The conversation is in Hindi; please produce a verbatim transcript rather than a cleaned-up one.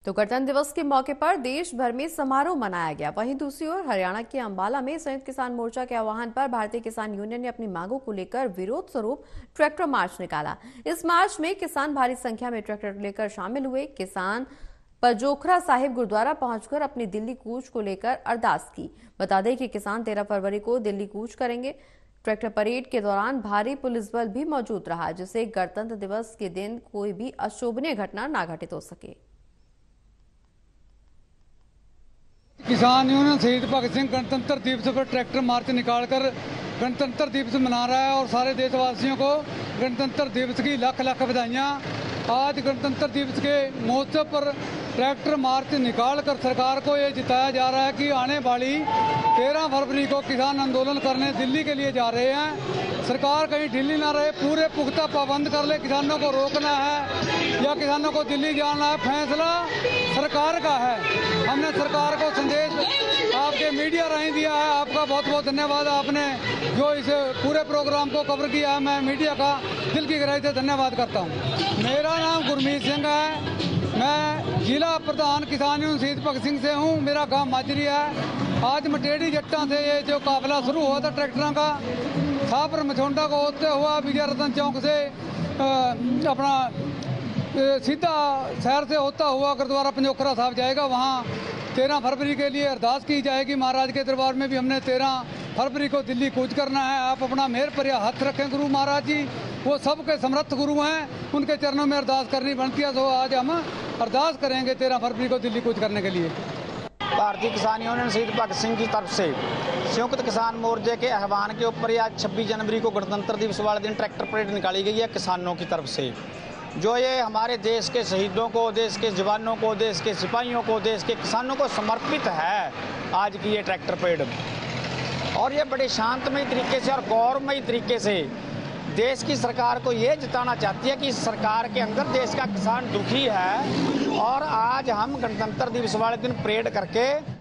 तो गणतंत्र दिवस के मौके पर देश भर में समारोह मनाया गया। वहीं दूसरी ओर हरियाणा के अंबाला में संयुक्त किसान मोर्चा के आह्वान पर भारतीय किसान यूनियन ने अपनी मांगों को लेकर विरोध स्वरूप ट्रैक्टर मार्च निकाला। इस मार्च में किसान भारी संख्या में ट्रैक्टर लेकर शामिल हुए। किसान पजोखरा साहिब गुरुद्वारा पहुंचकर अपनी दिल्ली कूच को लेकर अरदास की। बता दें कि किसान तेरह फरवरी को दिल्ली कूच करेंगे। ट्रैक्टर परेड के दौरान भारी पुलिस बल भी मौजूद रहा, जिससे गणतंत्र दिवस के दिन कोई भी अशोभनीय घटना ना घटित हो सके। किसान यूनियन शहीद भगत सिंह गणतंत्र दिवस पर ट्रैक्टर मार्च निकालकर गणतंत्र दिवस मना रहा है और सारे देशवासियों को गणतंत्र दिवस की लाख लाख बधाइयाँ। आज गणतंत्र दिवस के महोत्सव पर ट्रैक्टर मार्च निकालकर सरकार को ये जिताया जा रहा है कि आने वाली तेरह फरवरी को किसान आंदोलन करने दिल्ली के लिए जा रहे हैं। सरकार कहीं ढीली ना रहे, पूरे पुख्ता पाबंद कर ले। किसानों को रोकना है या किसानों को दिल्ली जाना है, फैसला सरकार का है। हमने सरकार को संदेश आपके मीडिया राਹੀਂ दिया है। आपका बहुत बहुत धन्यवाद, आपने जो इस पूरे प्रोग्राम को कवर किया है। मैं मीडिया का दिल की गहराई से धन्यवाद करता हूँ। मेरा नाम गुरमीत सिंह है, मैं जिला प्रधान किसान यूनियन शहीद भगत सिंह से हूँ। मेरा गांव माजरी है। आज मटेड़ी जट्टा से ये जो काफिला शुरू हुआ था ट्रैक्टरों का, शाहपुर मछोंडा को होते हुआ विजय रतन चौक से अपना सीधा शहर से होता हुआ गुरुद्वारा पंजोखरा साहब जाएगा। वहाँ तेरह फरवरी के लिए अरदास की जाएगी। महाराज के दरबार में भी हमने तेरह फरवरी को दिल्ली कूच करना है। आप अपना मेहर पर हाथ रखें। गुरु महाराज जी वो सबके समर्थ गुरु हैं, उनके चरणों में अरदास करनी बनती है। तो आज हम अरदास करेंगे तेरह फरवरी को दिल्ली कूच करने के लिए। भारतीय किसान यूनियन शहीद भगत सिंह की तरफ से संयुक्त किसान मोर्चे के आह्वान के ऊपर आज छब्बीस जनवरी को गणतंत्र दिवस वाले दिन ट्रैक्टर परेड निकाली गई है किसानों की तरफ से। जो ये हमारे देश के शहीदों को, देश के जवानों को, देश के सिपाहियों को, देश के किसानों को समर्पित है आज की ये ट्रैक्टर परेड। और ये बड़े शांतमय तरीके से और गौरवमयी तरीके से देश की सरकार को ये जताना चाहती है कि इस सरकार के अंदर देश का किसान दुखी है। और आज हम गणतंत्र दिवस वाले दिन परेड करके